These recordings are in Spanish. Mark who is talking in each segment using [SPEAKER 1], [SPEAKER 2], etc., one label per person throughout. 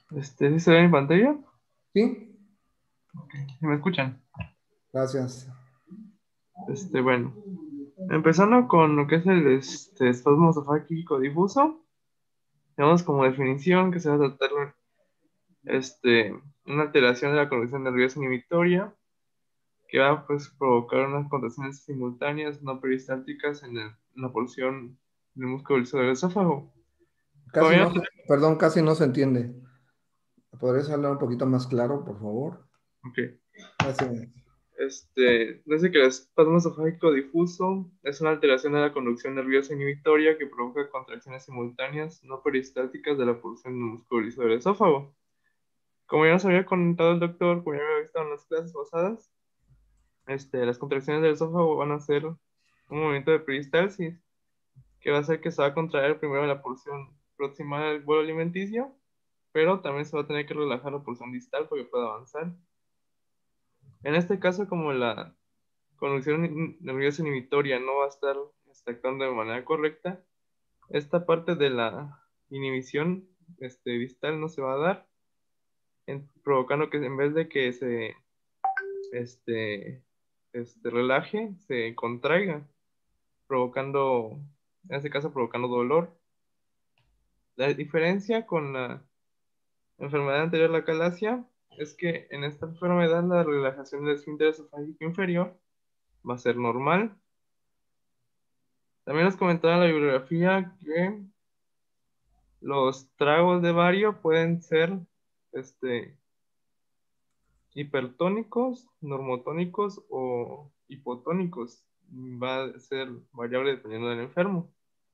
[SPEAKER 1] ¿Sí se ve en pantalla?
[SPEAKER 2] Sí,
[SPEAKER 1] ¿Sí me escuchan?
[SPEAKER 2] gracias.
[SPEAKER 1] Bueno, empezando con lo que es el espasmo esofágico difuso, tenemos como definición que se va a tratar este, una alteración de la conducción nerviosa inhibitoria que va pues provocar unas contracciones simultáneas no peristálticas en la porción del músculo liso del esófago. Como
[SPEAKER 2] Casi
[SPEAKER 1] ya,
[SPEAKER 2] no se, perdón, casi no se entiende. ¿Podrías hablar un poquito más claro, por favor?
[SPEAKER 1] ok.
[SPEAKER 2] Gracias.
[SPEAKER 1] Dice que el espasmo esofágico difuso es una alteración de la conducción nerviosa inhibitoria que provoca contracciones simultáneas no peristálticas de la porción del músculo liso del esófago. Como ya nos había contado el doctor, como ya había visto en las clases pasadas, las contracciones del esófago van a ser un movimiento de peristalsis, que va a hacer que se va a contraer primero la porción proximal al bolo alimenticio, pero también se va a tener que relajar la porción distal para que pueda avanzar. En este caso, como la conducción nerviosa inhibitoria no va a estar actuando de manera correcta, esta parte de la inhibición distal no se va a dar, provocando que en vez de que se este, relaje, se contraiga, provocando, en este caso, provocando dolor. La diferencia con la enfermedad anterior, la calasia, es que en esta enfermedad la relajación del esfínter esofágico inferior va a ser normal. También nos comentaba en la bibliografía que los tragos de bario pueden ser este, hipertónicos, normotónicos o hipotónicos. Va a ser variable dependiendo del enfermo.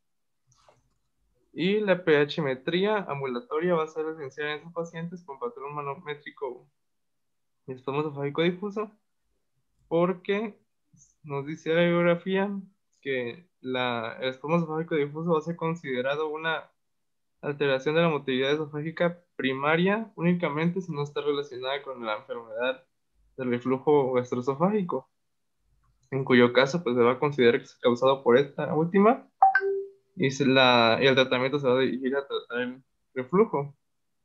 [SPEAKER 1] Y la pH-metría ambulatoria va a ser esencial en estos pacientes con patrón manométrico y espasmo esofágico difuso, porque nos dice la bibliografía que el espasmo esofágico difuso va a ser considerado una alteración de la motilidad esofágica primaria únicamente si no está relacionada con la enfermedad del reflujo gastroesofágico, en cuyo caso pues se va a considerar que es causado por esta última y el tratamiento se va a dirigir a tratar el reflujo.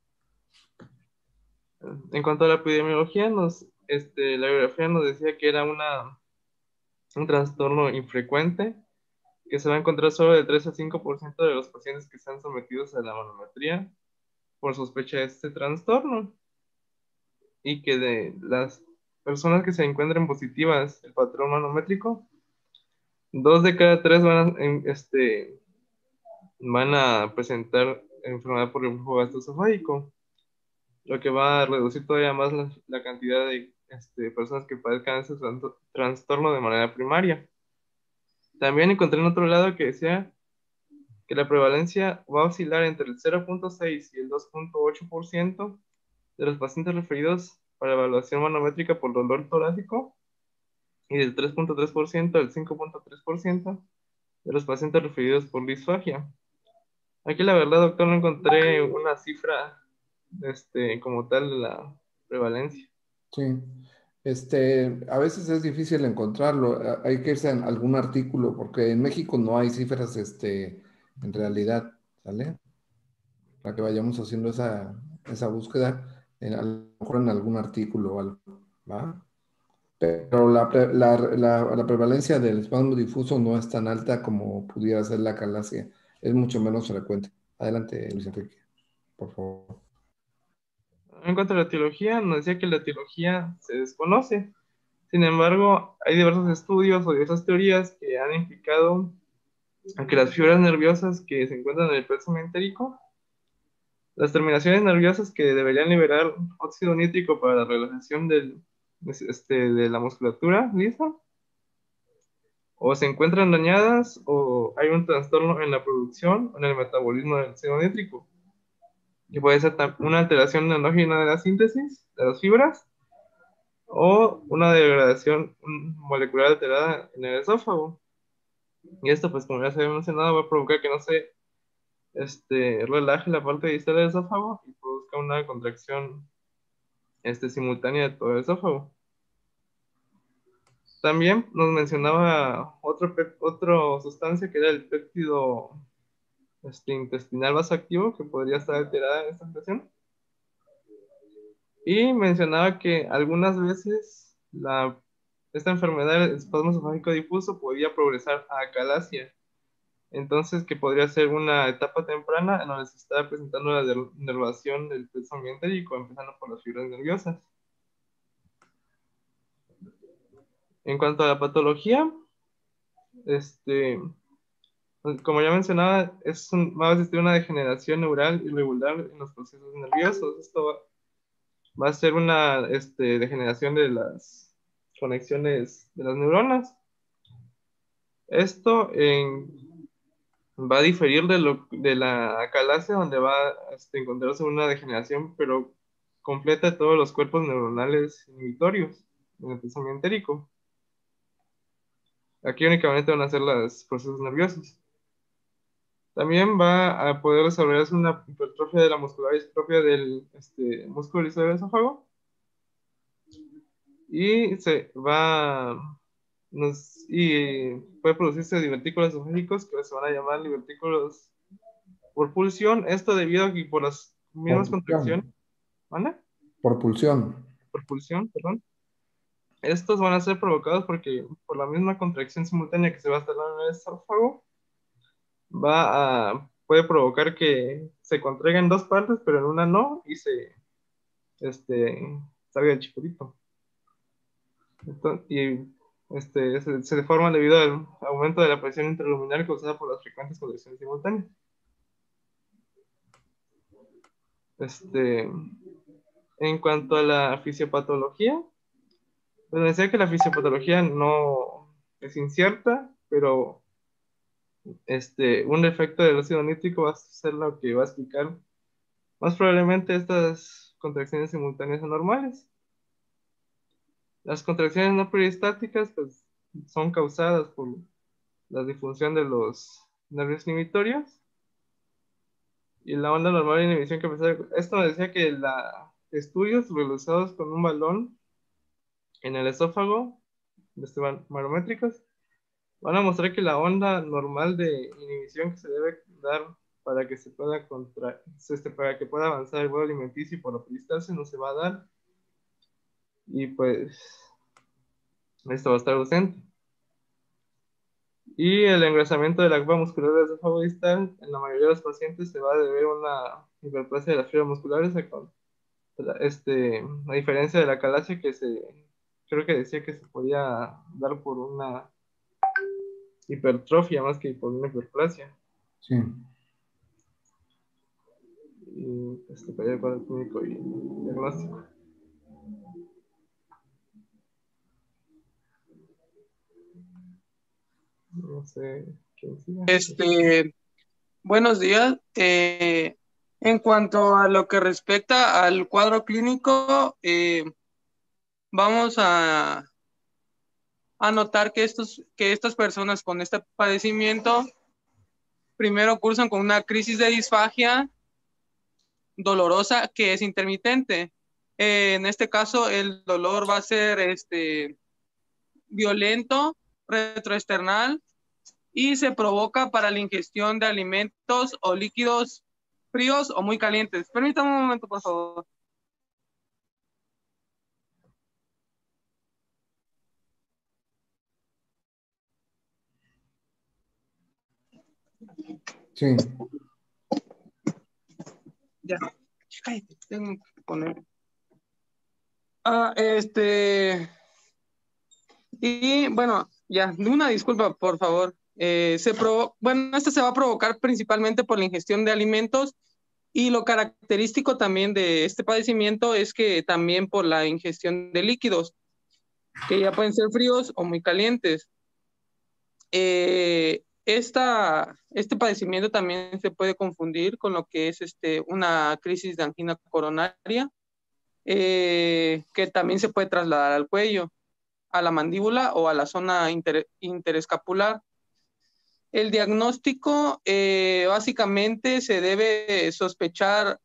[SPEAKER 1] En cuanto a la epidemiología, la bibliografía nos decía que era un trastorno infrecuente que se va a encontrar solo del 3 al 5% de los pacientes que están sometidos a la manometría por sospecha de este trastorno, y que de las personas que se encuentren positivas el patrón manométrico, 2 de cada 3 van a presentar enfermedad por reflujo gastroesofágico, lo que va a reducir todavía más la cantidad de personas que padezcan ese trastorno de manera primaria. También encontré en otro lado que decía que la prevalencia va a oscilar entre el 0,6 y el 2,8% de los pacientes referidos para evaluación manométrica por dolor torácico, y del 3,3% al 5,3% de los pacientes referidos por disfagia. Aquí la verdad, doctor, no encontré una cifra como tal de la prevalencia.
[SPEAKER 2] Sí. A veces es difícil encontrarlo. Hay que irse a algún artículo, porque en México no hay cifras, en realidad, ¿sale? Para que vayamos haciendo esa búsqueda, a lo mejor en algún artículo o algo, ¿va? Pero la prevalencia del espasmo difuso no es tan alta como pudiera ser la calasia. Es mucho menos frecuente. Adelante, Luis Enrique, por favor.
[SPEAKER 1] En cuanto a la etiología, nos decía que la etiología se desconoce. Sin embargo, hay diversos estudios o diversas teorías que han implicado a que las fibras nerviosas que se encuentran en el plexo entérico, las terminaciones nerviosas que deberían liberar óxido nítrico para la relajación de la musculatura lisa, o se encuentran dañadas o hay un trastorno en la producción o en el metabolismo del óxido nítrico, que puede ser una alteración endógena de la síntesis de las fibras o una degradación molecular alterada en el esófago. Y esto, pues como ya se había mencionado, va a provocar que no se relaje la parte distal del esófago y produzca una contracción simultánea de todo el esófago. También nos mencionaba otro sustancia que era el péptido intestinal vasoactivo, que podría estar alterada en esta situación. Y mencionaba que algunas veces esta enfermedad del espasmo esofágico difuso podía progresar a acalasia. Entonces, que podría ser una etapa temprana en donde se está presentando la nervación del pensamiento entérico, empezando por las fibras nerviosas. En cuanto a la patología, este, pues, como ya mencionaba, va a existir una degeneración neural irregular en los procesos nerviosos. Esto va a ser una degeneración de las conexiones de las neuronas. Esto va a diferir de la acalasia, donde va a encontrarse una degeneración, pero completa de todos los cuerpos neuronales inhibitorios en el pensamiento entérico. Aquí únicamente van a ser los procesos nerviosos. También va a poder desarrollarse una hipertrofia de la muscularis propia del músculo erizado del esófago, y y puede producirse divertículos esofágicos que se van a llamar divertículos por pulsión. Esto debido a que por las
[SPEAKER 2] Por
[SPEAKER 1] mismas contracciones,
[SPEAKER 2] pulsión.
[SPEAKER 1] ¿vale?
[SPEAKER 2] Por pulsión.
[SPEAKER 1] Por pulsión, perdón. Estos van a ser provocados porque por la misma contracción simultánea que se va a instalar en el esófago, puede provocar que se contraiga en dos partes, pero en una no, y salga el chipurito. Se deforman debido al aumento de la presión intraluminal causada por las frecuentes contracciones simultáneas. En cuanto a la fisiopatología, pues decía que la fisiopatología no es incierta, pero un efecto del óxido nítrico va a ser lo que va a explicar más probablemente estas contracciones simultáneas anormales. Las contracciones no peristáticas pues, son causadas por la disfunción de los nervios inhibitorios, y la onda normal de inhibición que esto me decía que estudios realizados con un balón en el esófago, barométricos, van a mostrar que la onda normal de inhibición que se debe dar para que se pueda para que pueda avanzar el vuelo alimenticio por la peristalsis no se va a dar, y pues esto va a estar ausente. Y el engrosamiento de la capa muscular del esófago distal en la mayoría de los pacientes se va a deber a una hiperplasia de las fibras musculares, a diferencia de la calasia creo que decía que se podía dar por una hipertrofia más que por una hiperplasia.
[SPEAKER 2] Sí.
[SPEAKER 1] Y para el cuadro clínico y diagnóstico. No sé quién siga.
[SPEAKER 3] Buenos días. En cuanto a lo que respecta al cuadro clínico, vamos a notar que estas personas con este padecimiento primero cursan con una crisis de disfagia dolorosa que es intermitente. En este caso, el dolor va a ser violento, retroesternal, y se provoca para la ingestión de alimentos o líquidos fríos o muy calientes. Permítame un momento, por favor.
[SPEAKER 2] Sí.
[SPEAKER 3] Ya. Tengo que poner. Y bueno, ya, una disculpa, por favor. Esto se va a provocar principalmente por la ingestión de alimentos, y lo característico también de este padecimiento es que también por la ingestión de líquidos, que ya pueden ser fríos o muy calientes. Este padecimiento también se puede confundir con lo que es una crisis de angina coronaria, que también se puede trasladar al cuello, a la mandíbula o a la zona interescapular. El diagnóstico básicamente se debe sospechar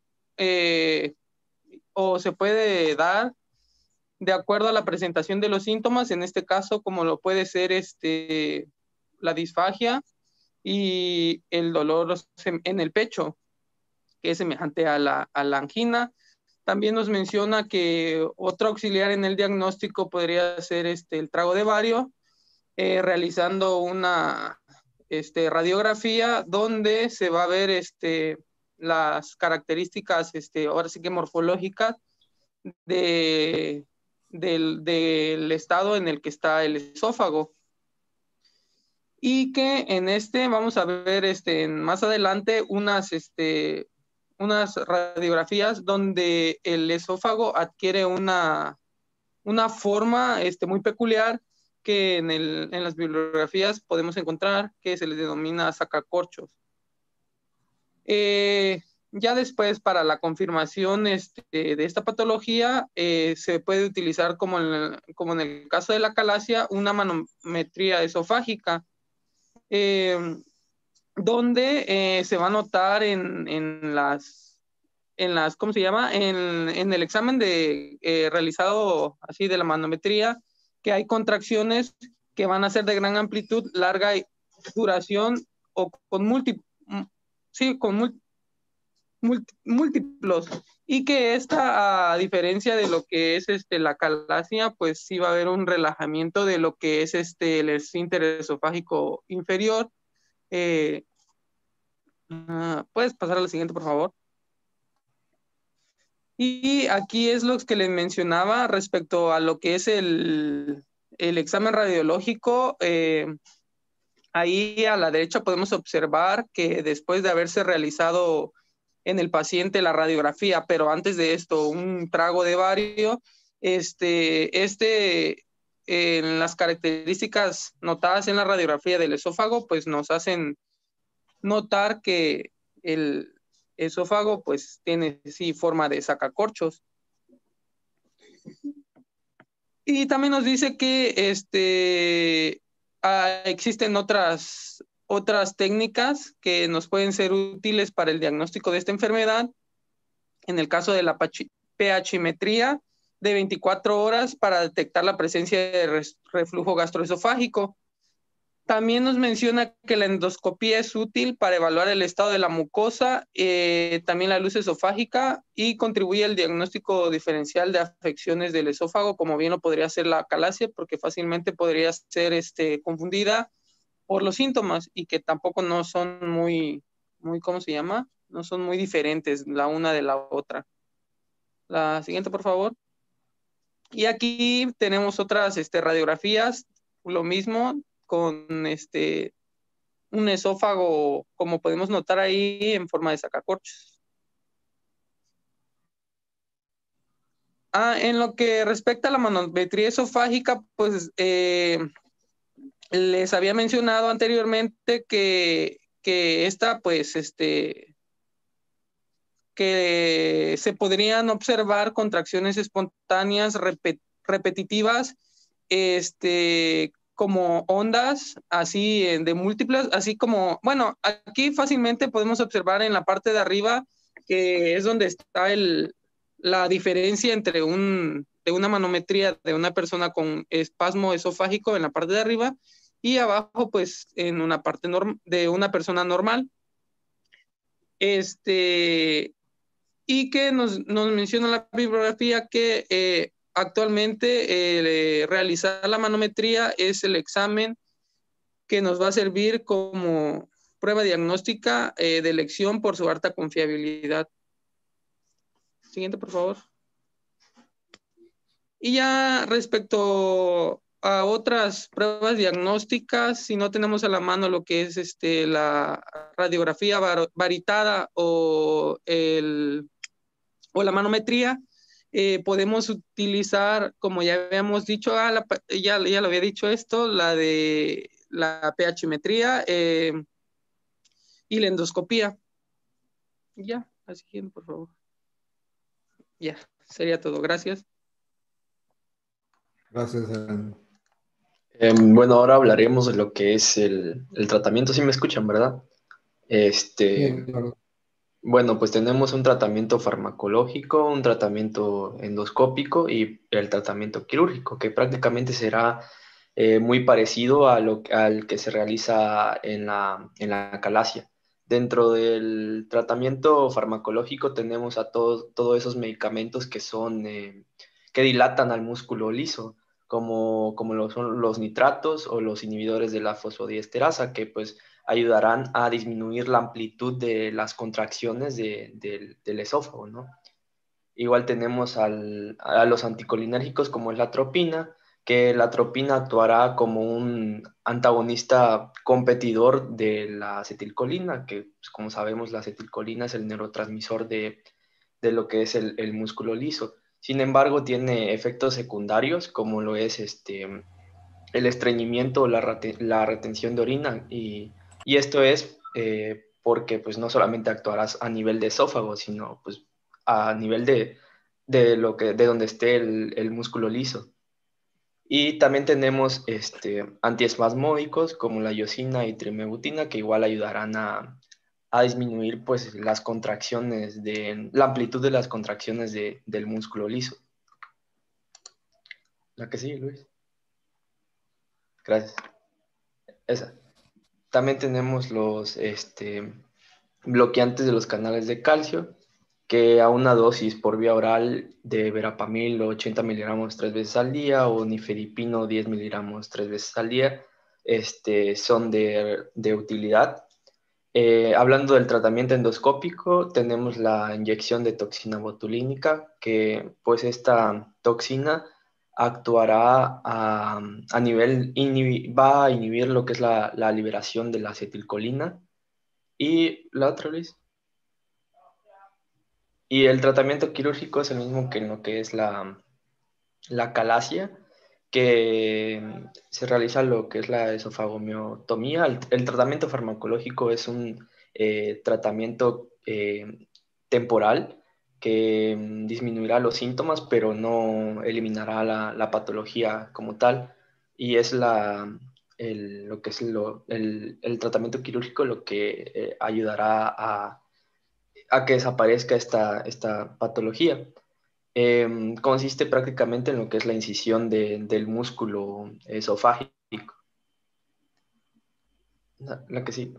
[SPEAKER 3] o se puede dar de acuerdo a la presentación de los síntomas, en este caso como lo puede ser la disfagia y el dolor en el pecho, que es semejante a la angina. También nos menciona que otro auxiliar en el diagnóstico podría ser el trago de bario, realizando una radiografía donde se va a ver las características, ahora sí que morfológicas del estado en el que está el esófago. Y que en vamos a ver más adelante unas radiografías donde el esófago adquiere una forma muy peculiar que en las bibliografías podemos encontrar, que se les denomina sacacorchos. Ya después, para la confirmación de esta patología, se puede utilizar, como en el caso de la calasia, una manometría esofágica, donde se va a notar en las, ¿cómo se llama? En el examen realizado así de la manometría, que hay contracciones que van a ser de gran amplitud, larga duración o con múltiplos, y que a diferencia de lo que es la calasia, pues sí va a haber un relajamiento de lo que es el esfínter esofágico inferior. ¿Puedes pasar a la siguiente, por favor? Y aquí es lo que les mencionaba respecto a lo que es el examen radiológico. Ahí a la derecha podemos observar que después de haberse realizado en el paciente la radiografía, pero antes de esto un trago de bario, en las características notadas en la radiografía del esófago, pues nos hacen notar que el esófago pues tiene sí forma de sacacorchos. Y también nos dice que existen otras técnicas que nos pueden ser útiles para el diagnóstico de esta enfermedad. En el caso de la pHimetría de 24 horas para detectar la presencia de reflujo gastroesofágico. También nos menciona que la endoscopía es útil para evaluar el estado de la mucosa, también la luz esofágica, y contribuye al diagnóstico diferencial de afecciones del esófago, como bien lo podría ser la calasia, porque fácilmente podría ser confundida por los síntomas, y que tampoco no son muy, ¿cómo se llama? No son muy diferentes la una de la otra. La siguiente, por favor. Y aquí tenemos otras radiografías, lo mismo, con un esófago, como podemos notar ahí, en forma de sacacorchos. En lo que respecta a la manometría esofágica, pues les había mencionado anteriormente que esta, pues, que se podrían observar contracciones espontáneas repetitivas, como ondas, así de múltiples, así como, bueno, aquí fácilmente podemos observar en la parte de arriba, que es donde está la diferencia entre de una manometría de una persona con espasmo esofágico en la parte de arriba, y abajo, pues, en una parte de una persona normal. Y que nos menciona la bibliografía que actualmente realizar la manometría es el examen que nos va a servir como prueba diagnóstica de elección por su alta confiabilidad. Siguiente, por favor. Y ya respecto a otras pruebas diagnósticas, si no tenemos a la mano lo que es la radiografía varitada o la manometría, podemos utilizar, como ya habíamos dicho, ya lo había dicho esto, la de la pHimetría y la endoscopía. Ya, la siguiente, por favor. Ya, sería todo. Gracias.
[SPEAKER 2] Gracias.
[SPEAKER 4] Bueno, ahora hablaremos de lo que es el tratamiento. ¿Sí me escuchan, verdad?
[SPEAKER 2] Sí, claro.
[SPEAKER 4] Bueno, pues tenemos un tratamiento farmacológico, un tratamiento endoscópico y el tratamiento quirúrgico, que prácticamente será muy parecido al que se realiza en la calasia. Dentro del tratamiento farmacológico tenemos a todos esos medicamentos que que dilatan al músculo liso, como lo son los nitratos o los inhibidores de la fosfodiesterasa, que pues ayudarán a disminuir la amplitud de las contracciones del esófago, ¿no? Igual tenemos a los anticolinérgicos como es la atropina, que la atropina actuará como un antagonista competidor de la acetilcolina, que pues, como sabemos la acetilcolina es el neurotransmisor de lo que es el músculo liso. Sin embargo, tiene efectos secundarios como lo es el estreñimiento o la retención de orina y esto es porque pues no solamente actuarás a nivel de esófago, sino pues a nivel de donde esté el músculo liso. Y también tenemos antiespasmódicos como la iosina y trimebutina que igual ayudarán a disminuir pues las contracciones la amplitud de las contracciones del músculo liso. La que sigue, Luis. Gracias. Esa. También tenemos los bloqueantes de los canales de calcio, que a una dosis por vía oral de verapamil 80 miligramos 3 veces al día o nifedipino 10 miligramos 3 veces al día son de utilidad. Hablando del tratamiento endoscópico, tenemos la inyección de toxina botulínica, que pues esta toxina actuará a nivel, va a inhibir lo que es la liberación de la acetilcolina. Y la otra, Luis. Y el tratamiento quirúrgico es el mismo que en lo que es la calasia, que se realiza lo que es la esofagomiotomía. El tratamiento farmacológico es un tratamiento temporal que disminuirá los síntomas, pero no eliminará la patología como tal. Y es lo que es el tratamiento quirúrgico lo que ayudará a que desaparezca esta patología. Consiste prácticamente en lo que es la incisión del músculo esofágico. La que sí.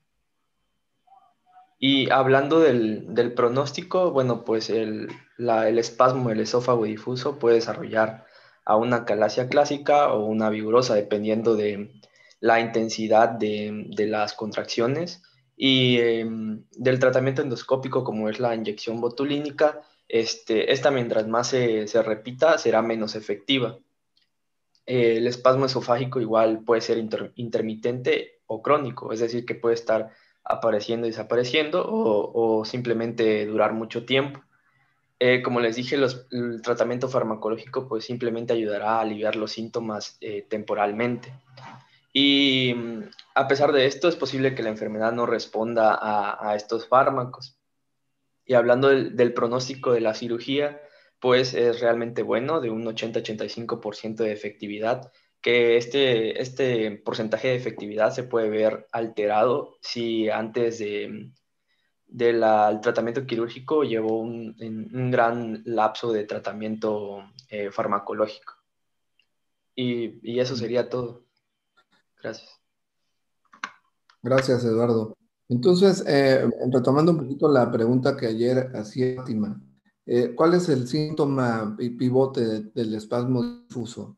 [SPEAKER 4] Y hablando del pronóstico, bueno, pues el espasmo del esófago difuso puede desarrollar a una calasia clásica o una vigorosa, dependiendo de la intensidad de las contracciones. Y del tratamiento endoscópico, como es la inyección botulínica, esta mientras más se repita, será menos efectiva. El espasmo esofágico igual puede ser intermitente o crónico, es decir, que puede estar apareciendo y desapareciendo o simplemente durar mucho tiempo. Como les dije, el tratamiento farmacológico pues simplemente ayudará a aliviar los síntomas temporalmente. Y a pesar de esto, es posible que la enfermedad no responda a estos fármacos. Y hablando del pronóstico de la cirugía, pues es realmente bueno, de un 80-85% de efectividad, que este porcentaje de efectividad se puede ver alterado si antes del tratamiento quirúrgico llevó un gran lapso de tratamiento farmacológico. Y eso sería todo. Gracias.
[SPEAKER 2] Gracias, Eduardo. Entonces, retomando un poquito la pregunta que ayer hacía Fátima, ¿cuál es el síntoma pivote del espasmo difuso?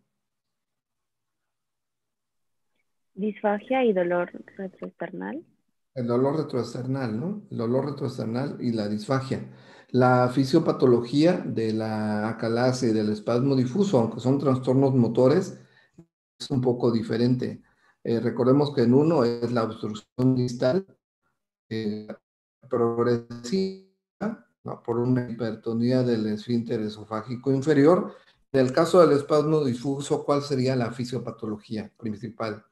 [SPEAKER 5] Disfagia y dolor retroesternal.
[SPEAKER 2] El dolor retroesternal, ¿no? El dolor retroesternal y la disfagia. La fisiopatología de la acalasia y del espasmo difuso, aunque son trastornos motores, es un poco diferente. Recordemos que en uno es la obstrucción distal progresiva, ¿no? Por una hipertonía del esfínter esofágico inferior. En el caso del espasmo difuso, ¿cuál sería la fisiopatología principal?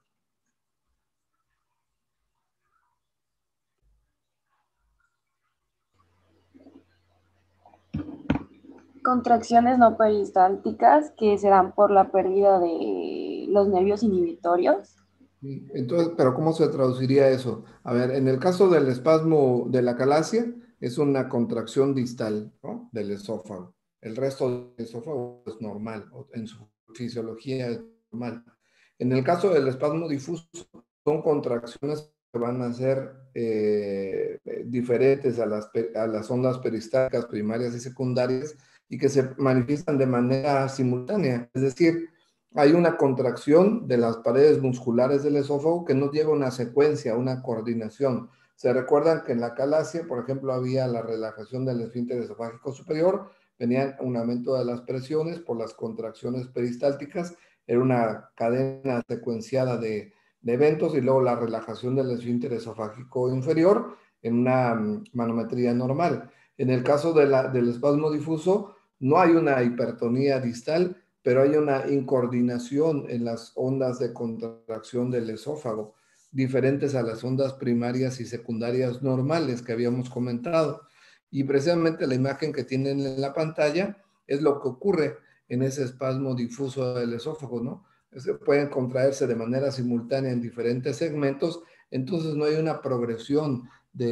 [SPEAKER 5] Contracciones no peristálticas que se dan por la pérdida de los nervios inhibitorios.
[SPEAKER 2] Sí, entonces, pero ¿cómo se traduciría eso? A ver, en el caso del espasmo de la calasia, es una contracción distal, ¿no? Del esófago. El resto del esófago es normal, en su fisiología es normal. En el caso del espasmo difuso, son contracciones que van a ser diferentes a las ondas peristálticas primarias y secundarias y que se manifiestan de manera simultánea. Es decir, hay una contracción de las paredes musculares del esófago que no lleva una secuencia, una coordinación. Se recuerdan que en la calasia, por ejemplo, había la relajación del esfínter esofágico superior, venía un aumento de las presiones por las contracciones peristálticas, era una cadena secuenciada de eventos y luego la relajación del esfínter esofágico inferior en una manometría normal. En el caso del espasmo difuso, no hay una hipertonía distal, pero hay una incoordinación en las ondas de contracción del esófago, diferentes a las ondas primarias y secundarias normales que habíamos comentado. Y precisamente la imagen que tienen en la pantalla es lo que ocurre en ese espasmo difuso del esófago, ¿no? Pueden contraerse de manera simultánea en diferentes segmentos, entonces no hay una progresión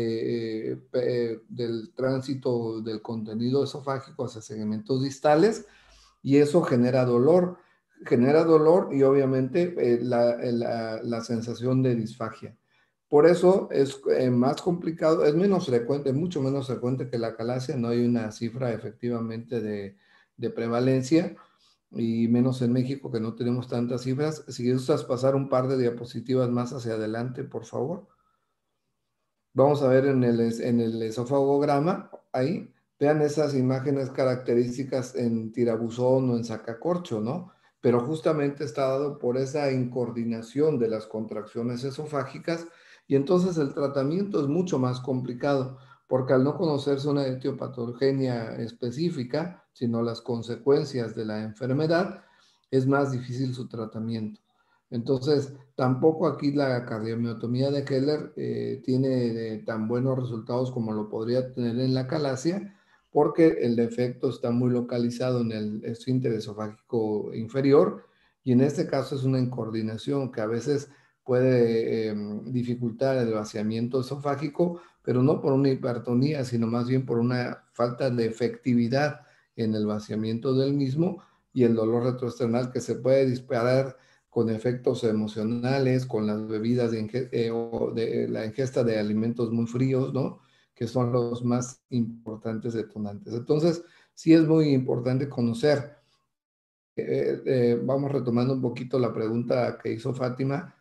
[SPEAKER 2] del tránsito del contenido esofágico hacia segmentos distales, y eso genera dolor y obviamente la sensación de disfagia. Por eso es más complicado, es menos frecuente, mucho menos frecuente que la calasia, no hay una cifra efectivamente de prevalencia, y menos en México que no tenemos tantas cifras. Si gustas pasar un par de diapositivas más hacia adelante, por favor. Vamos a ver en el esofagograma, ahí, vean esas imágenes características en tirabuzón o en sacacorcho, ¿no? Pero justamente está dado por esa incoordinación de las contracciones esofágicas, y entonces el tratamiento es mucho más complicado, porque al no conocerse una etiopatogenia específica, sino las consecuencias de la enfermedad, es más difícil su tratamiento. Entonces, tampoco aquí la cardiomiotomía de Keller tiene tan buenos resultados como lo podría tener en la calasia, porque el defecto está muy localizado en el esfínter esofágico inferior, y en este caso es una incoordinación que a veces puede dificultar el vaciamiento esofágico, pero no por una hipertonía, sino más bien por una falta de efectividad en el vaciamiento del mismo, y el dolor retroesternal que se puede disparar con efectos emocionales, con las bebidas o de la ingesta de alimentos muy fríos, ¿no? Que son los más importantes detonantes. Entonces, sí es muy importante conocer. Vamos retomando un poquito la pregunta que hizo Fátima,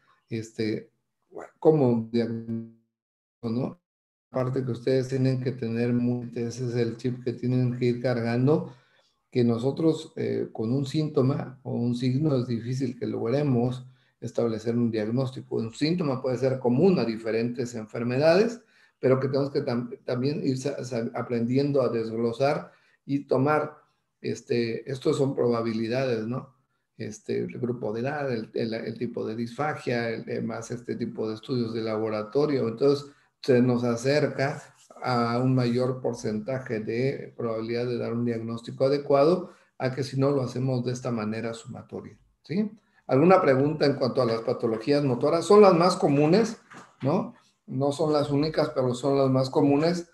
[SPEAKER 2] ¿cómo diagnóstico, no? Aparte que ustedes tienen que tener ese es el chip que tienen que ir cargando, que nosotros con un síntoma o un signo es difícil que logremos establecer un diagnóstico. Un síntoma puede ser común a diferentes enfermedades, pero que tenemos que también ir aprendiendo a desglosar y tomar, estos son probabilidades, ¿no? El grupo de edad, el tipo de disfagia, más este tipo de estudios de laboratorio. Entonces, se nos acerca a un mayor porcentaje de probabilidad de dar un diagnóstico adecuado a que si no lo hacemos de esta manera sumatoria, ¿sí? ¿Alguna pregunta en cuanto a las patologías motoras? Son las más comunes, ¿no? No son las únicas, pero son las más comunes.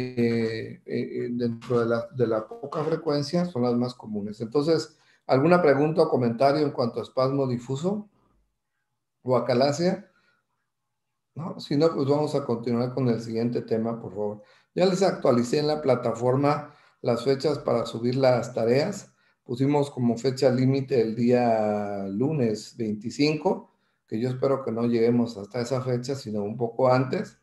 [SPEAKER 2] Dentro de la poca frecuencia, son las más comunes. Entonces, ¿alguna pregunta o comentario en cuanto a espasmo difuso o acalasia? ¿No? Si no, pues vamos a continuar con el siguiente tema, por favor. Ya les actualicé en la plataforma las fechas para subir las tareas. Pusimos como fecha límite el día lunes 25, que yo espero que no lleguemos hasta esa fecha, sino un poco antes.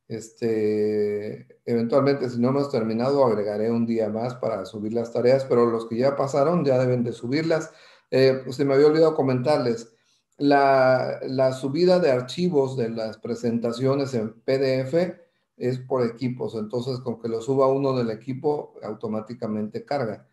[SPEAKER 2] Eventualmente, si no hemos terminado, agregaré un día más para subir las tareas, pero los que ya pasaron ya deben de subirlas. Pues se me había olvidado comentarles. La subida de archivos de las presentaciones en PDF es por equipos, entonces con que lo suba uno del equipo automáticamente carga.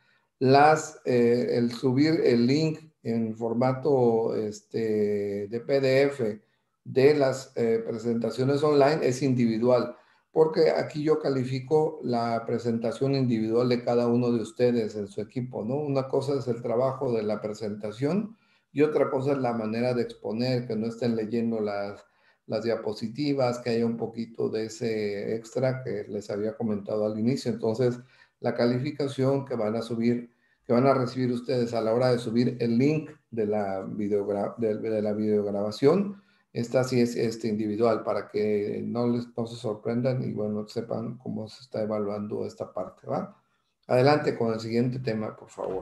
[SPEAKER 2] El subir el link en formato de PDF de las presentaciones online es individual, porque aquí yo califico la presentación individual de cada uno de ustedes en su equipo, ¿no? Una cosa es el trabajo de la presentación, y otra cosa es la manera de exponer, que no estén leyendo las diapositivas, que haya un poquito de ese extra que les había comentado al inicio. Entonces, la calificación que van a subir, que van a recibir ustedes a la hora de subir el link de la videograbación, Esta sí es individual para que no se sorprendan y bueno, sepan cómo se está evaluando esta parte, ¿va? Adelante con el siguiente tema, por favor.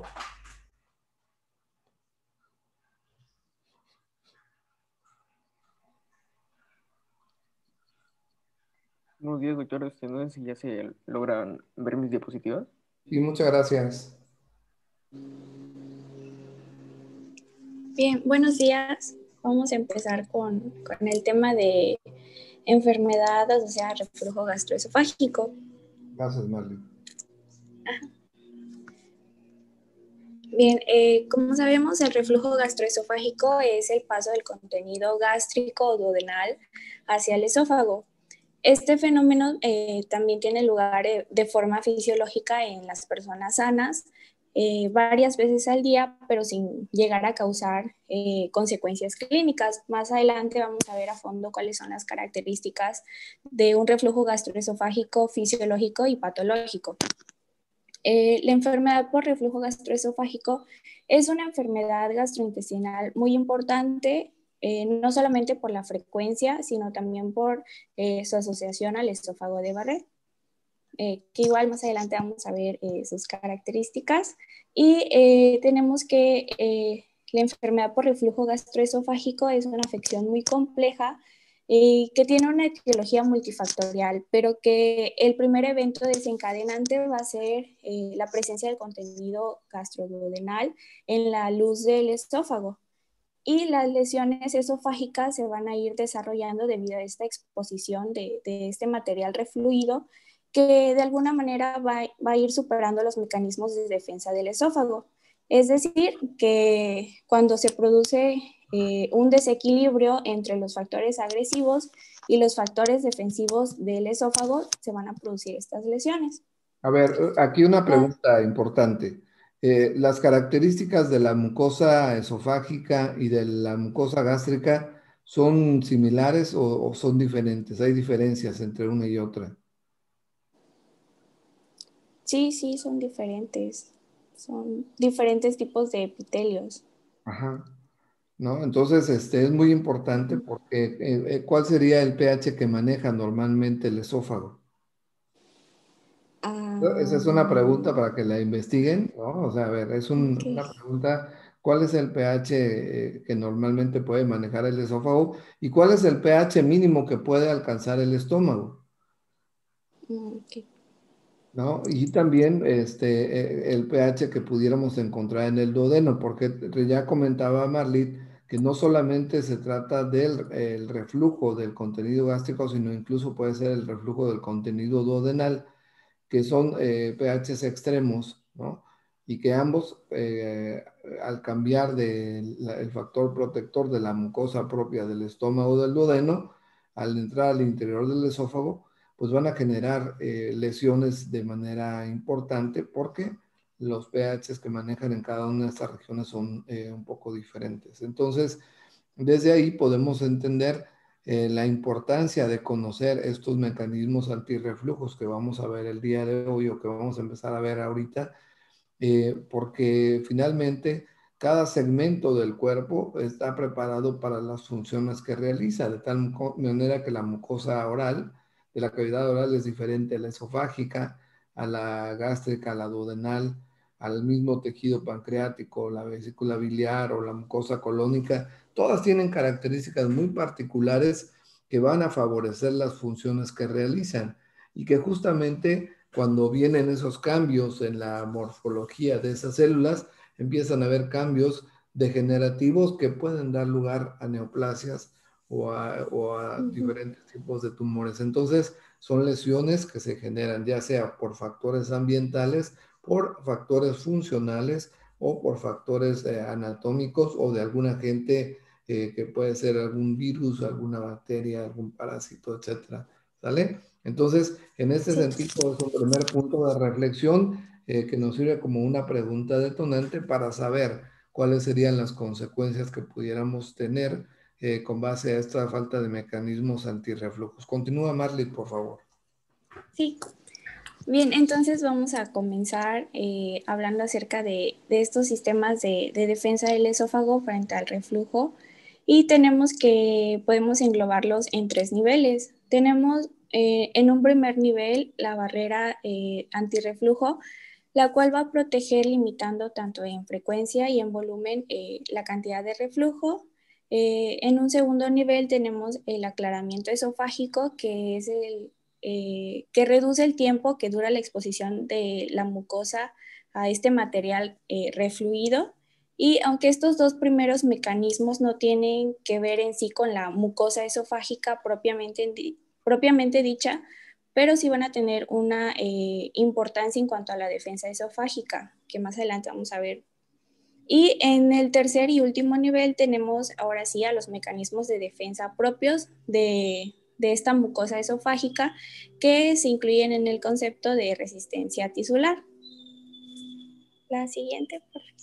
[SPEAKER 6] Buenos días, doctor. No sé si ya se logran ver mis diapositivas.
[SPEAKER 2] Y muchas gracias.
[SPEAKER 7] Bien, buenos días. Vamos a empezar con el tema de enfermedad asociada al reflujo gastroesofágico.
[SPEAKER 2] Gracias, Marley.
[SPEAKER 7] Bien, como sabemos, el reflujo gastroesofágico es el paso del contenido gástrico o duodenal hacia el esófago. Este fenómeno también tiene lugar de forma fisiológica en las personas sanas, varias veces al día, pero sin llegar a causar consecuencias clínicas. Más adelante vamos a ver a fondo cuáles son las características de un reflujo gastroesofágico fisiológico y patológico. La enfermedad por reflujo gastroesofágico es una enfermedad gastrointestinal muy importante, no solamente por la frecuencia, sino también por su asociación al esófago de Barrett, que igual más adelante vamos a ver sus características. Y tenemos que la enfermedad por reflujo gastroesofágico es una afección muy compleja que tiene una etiología multifactorial, pero que el primer evento desencadenante va a ser la presencia del contenido gastroduodenal en la luz del esófago. Y las lesiones esofágicas se van a ir desarrollando debido a esta exposición de este material refluido que de alguna manera va a ir superando los mecanismos de defensa del esófago. Es decir, que cuando se produce un desequilibrio entre los factores agresivos y los factores defensivos del esófago, se van a producir estas lesiones.
[SPEAKER 2] A ver, aquí una pregunta importante. ¿Las características de la mucosa esofágica y de la mucosa gástrica son similares o son diferentes? ¿Hay diferencias entre una y otra?
[SPEAKER 7] Sí, son diferentes. Son diferentes tipos de epitelios.
[SPEAKER 2] Ajá. ¿No? Entonces, es muy importante porque ¿cuál sería el pH que maneja normalmente el esófago? Esa es una pregunta para que la investiguen, ¿no? O sea, a ver, una pregunta, ¿cuál es el pH que normalmente puede manejar el esófago y cuál es el pH mínimo que puede alcanzar el estómago?
[SPEAKER 7] Okay.
[SPEAKER 2] ¿No? Y también el pH que pudiéramos encontrar en el duodeno, porque ya comentaba Marlit que no solamente se trata del el reflujo del contenido gástrico, sino incluso puede ser el reflujo del contenido duodenal, que son pHs extremos, ¿no? Y que ambos, al cambiar el factor protector de la mucosa propia del estómago del duodeno, al entrar al interior del esófago, pues van a generar lesiones de manera importante porque los pHs que manejan en cada una de estas regiones son un poco diferentes. Entonces, desde ahí podemos entender la importancia de conocer estos mecanismos antirreflujos que vamos a ver el día de hoy o que vamos a empezar a ver ahorita, porque finalmente cada segmento del cuerpo está preparado para las funciones que realiza, de tal manera que la mucosa oral, de la cavidad oral es diferente a la esofágica, a la gástrica, a la duodenal, al mismo tejido pancreático, la vesícula biliar o la mucosa colónica. Todas tienen características muy particulares que van a favorecer las funciones que realizan y que justamente cuando vienen esos cambios en la morfología de esas células, empiezan a haber cambios degenerativos que pueden dar lugar a neoplasias o a diferentes tipos de tumores. Entonces, son lesiones que se generan ya sea por factores ambientales, por factores funcionales o por factores anatómicos o de algún agente que puede ser algún virus, alguna bacteria, algún parásito, etcétera. ¿Sale? Entonces, en este sentido, es un primer punto de reflexión que nos sirve como una pregunta detonante para saber cuáles serían las consecuencias que pudiéramos tener con base a esta falta de mecanismos antirreflujos. Continúa, Marley, por favor.
[SPEAKER 7] Sí. Bien, entonces vamos a comenzar hablando acerca de estos sistemas de defensa del esófago frente al reflujo. y podemos englobarlos en 3 niveles. Tenemos en un primer nivel la barrera antirreflujo, la cual va a proteger limitando tanto en frecuencia y en volumen la cantidad de reflujo. En un segundo nivel tenemos el aclaramiento esofágico, que es que reduce el tiempo que dura la exposición de la mucosa a este material refluido. Y aunque estos 2 primeros mecanismos no tienen que ver en sí con la mucosa esofágica propiamente dicha, pero sí van a tener una importancia en cuanto a la defensa esofágica, que más adelante vamos a ver. Y en el tercer y último nivel tenemos ahora sí a los mecanismos de defensa propios de esta mucosa esofágica, que se incluyen en el concepto de resistencia tisular. La siguiente, por favor.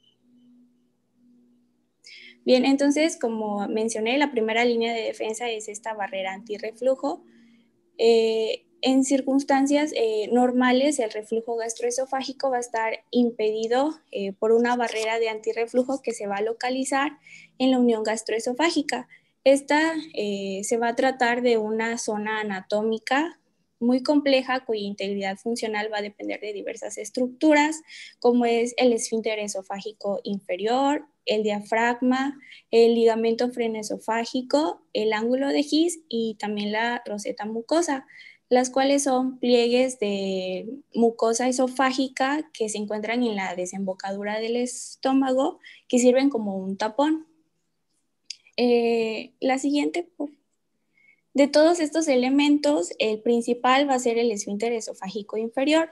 [SPEAKER 7] Bien, entonces, como mencioné, la primera línea de defensa es esta barrera antirreflujo. En circunstancias normales, el reflujo gastroesofágico va a estar impedido por una barrera de antirreflujo que se va a localizar en la unión gastroesofágica. Esta se va a tratar de una zona anatómica muy compleja cuya integridad funcional va a depender de diversas estructuras, como es el esfínter esofágico inferior, el diafragma, el ligamento frenoesofágico, el ángulo de His y también la roseta mucosa, las cuales son pliegues de mucosa esofágica que se encuentran en la desembocadura del estómago, que sirven como un tapón. La siguiente, por favor. De todos estos elementos, el principal va a ser el esfínter esofágico inferior.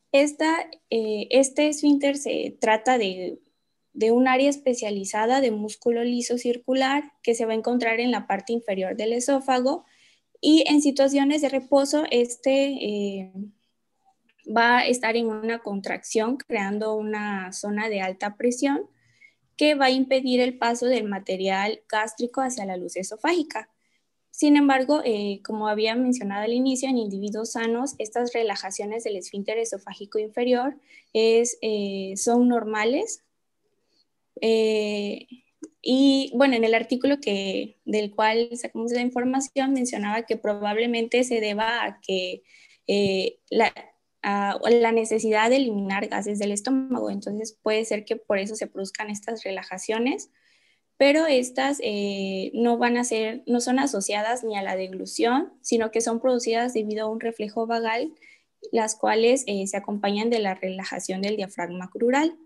[SPEAKER 7] Este esfínter se trata de un área especializada de músculo liso circular que se va a encontrar en la parte inferior del esófago, y en situaciones de reposo va a estar en una contracción, creando una zona de alta presión que va a impedir el paso del material gástrico hacia la luz esofágica. Sin embargo, como había mencionado al inicio, en individuos sanos, estas relajaciones del esfínter esofágico inferior son normales. Y bueno, en el artículo del cual sacamos la información mencionaba que probablemente se deba a que la necesidad de eliminar gases del estómago. Entonces puede ser que por eso se produzcan estas relajaciones, pero estas no son asociadas ni a la deglución, sino que son producidas debido a un reflejo vagal, las cuales se acompañan de la relajación del diafragma crural.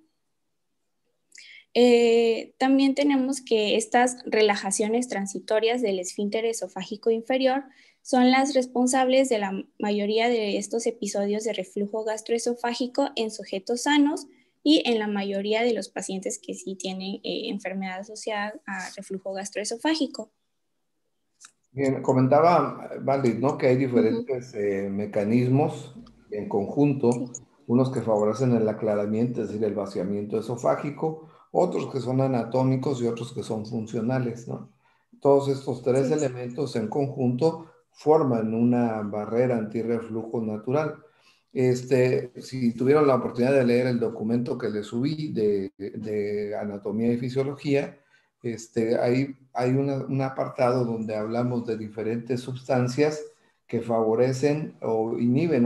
[SPEAKER 7] También tenemos que estas relajaciones transitorias del esfínter esofágico inferior son las responsables de la mayoría de estos episodios de reflujo gastroesofágico en sujetos sanos y en la mayoría de los pacientes que sí tienen enfermedad asociada a reflujo gastroesofágico.
[SPEAKER 2] Bien, comentaba Valdis, ¿no? Que hay diferentes mecanismos en conjunto, unos que favorecen el aclaramiento, es decir, el vaciamiento esofágico, otros que son anatómicos y otros que son funcionales, ¿no? Todos estos 3 elementos en conjunto forman una barrera antirreflujo natural. Si tuvieron la oportunidad de leer el documento que les subí de anatomía y fisiología, hay un apartado donde hablamos de diferentes sustancias que favorecen o inhiben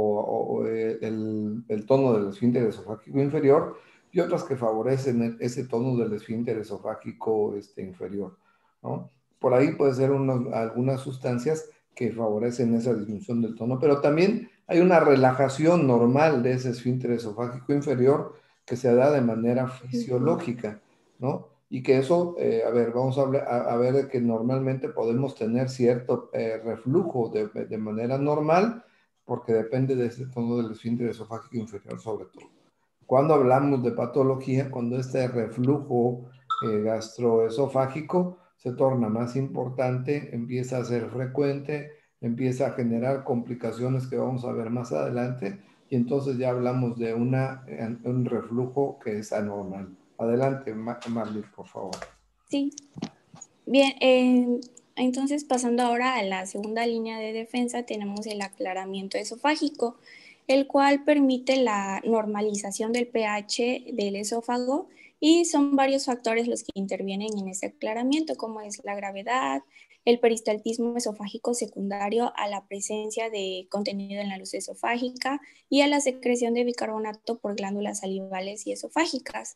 [SPEAKER 2] el tono del esfínter esofágico inferior, y otras que favorecen ese tono del esfínter esofágico inferior, ¿no? Por ahí puede ser algunas sustancias que favorecen esa disminución del tono, pero también hay una relajación normal de ese esfínter esofágico inferior que se da de manera fisiológica, ¿no? Y que eso, vamos a ver que normalmente podemos tener cierto reflujo de manera normal, porque depende de ese tono del esfínter esofágico inferior sobre todo. Cuando hablamos de patología, cuando este reflujo gastroesofágico se torna más importante, empieza a ser frecuente, empieza a generar complicaciones que vamos a ver más adelante, y entonces ya hablamos de un reflujo que es anormal. Adelante, Marley, por favor.
[SPEAKER 7] Sí. Bien, entonces pasando ahora a la segunda línea de defensa, tenemos el aclaramiento esofágico, el cual permite la normalización del pH del esófago y son varios factores los que intervienen en este aclaramiento, como es la gravedad, el peristaltismo esofágico secundario a la presencia de contenido en la luz esofágica y a la secreción de bicarbonato por glándulas salivales y esofágicas.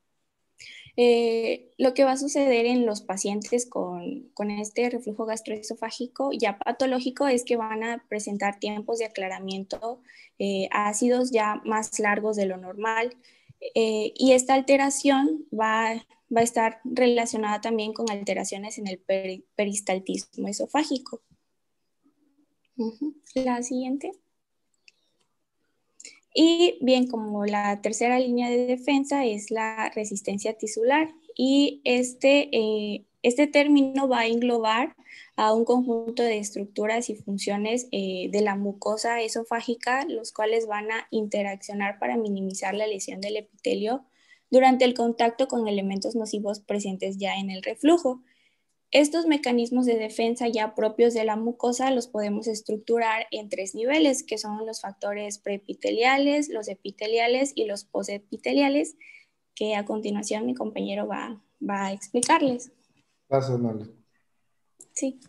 [SPEAKER 7] Lo que va a suceder en los pacientes con este reflujo gastroesofágico ya patológico es que van a presentar tiempos de aclaramiento ácidos ya más largos de lo normal, y esta alteración va a estar relacionada también con alteraciones en el peristaltismo esofágico. La siguiente. Y bien, como la tercera línea de defensa es la resistencia tisular, y este término va a englobar a un conjunto de estructuras y funciones de la mucosa esofágica, los cuales van a interaccionar para minimizar la lesión del epitelio durante el contacto con elementos nocivos presentes ya en el reflujo. Estos mecanismos de defensa ya propios de la mucosa los podemos estructurar en 3 niveles, que son los factores preepiteliales, los epiteliales y los posepiteliales, que a continuación mi compañero va a explicarles.
[SPEAKER 2] Gracias, Nale.
[SPEAKER 7] Sí.